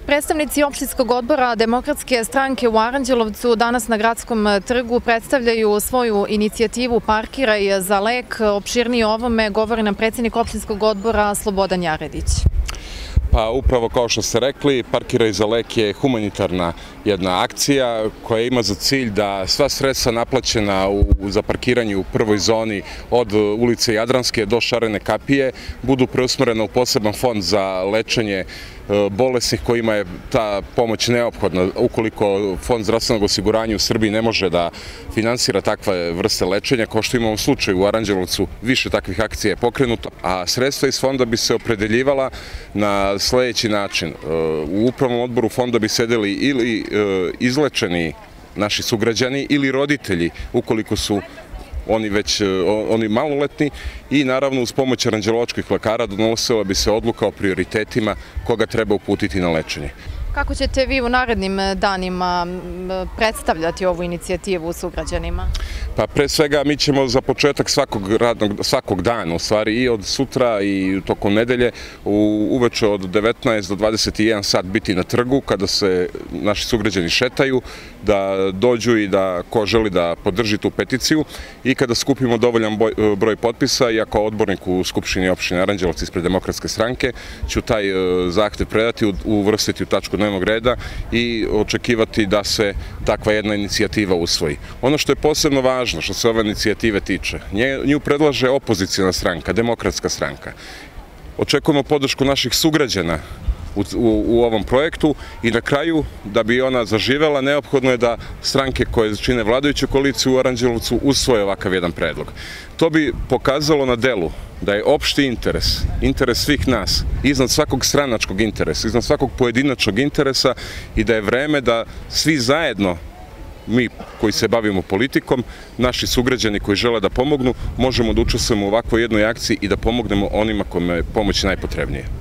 Predstavnici opštinskog odbora Demokratske stranke u Aranđelovcu danas na Gradskom trgu predstavljaju svoju inicijativu Parkiraj za lek. Opširnije o ovome govori nam predsjednik opštinskog odbora Slobodan Jaredić. Pa upravo kao što ste rekli, Parkiraj za lek je humanitarna jedna akcija koja ima za cilj da sva sredstva naplaćena za parkiranje u prvoj zoni od ulice Jadranske do Šarene kapije budu preusmerena u poseban fond za lečenje bolesnih kojima je ta pomoć neophodna. Ukoliko Fond zdravstvenog osiguranja u Srbiji ne može da finansira takve vrste lečenja, kao što imamo slučaj u Aranđelovcu, više takvih akcija je pokrenuto, a sredstva iz fonda bi se opredeljivala na sledeći način. U upravnom odboru fonda bi sedeli ili izlečeni naši sugrađani ili roditelji, ukoliko su oni maloletni, i naravno uz pomoć aranđelovačkih lekara donosila bi se odluka o prioritetima koga treba uputiti na lečenje. Kako ćete vi u narednim danima predstavljati ovu inicijativu sugrađanima? Pa pre svega mi ćemo za početak svakog dana, u stvari i od sutra i tokom nedelje, uveče od 19 do 21 sat biti na trgu kada se naši sugrađani šetaju, da dođu i da ko želi da podrži tu peticiju, i kada skupimo dovoljan broj potpisa, ja kao odbornik u Skupštini opštine Aranđelovac ispred Demokratske stranke ću taj zahtev predati, uvrstiti u tačku dnevnog reda i očekivati da se takva jedna inicijativa usvoji. Ono što je posebno važno, što se ove inicijative tiče, nju predlaže opozicijna stranka, Demokratska stranka. Očekujemo podršku naših sugrađana u ovom projektu i na kraju, da bi ona zaživela, neophodno je da stranke koje čine vladajuću koaliciju u Aranđelovcu usvoje ovakav jedan predlog. To bi pokazalo na delu da je opšti interes, interes svih nas, iznad svakog stranačkog interesa, iznad svakog pojedinačnog interesa, i da je vreme da svi zajedno, mi koji se bavimo politikom, naši sugrađani koji žele da pomognu, možemo da učestvujemo u ovakvoj jednoj akciji i da pomognemo onima kojima je pomoć najpotrebnije.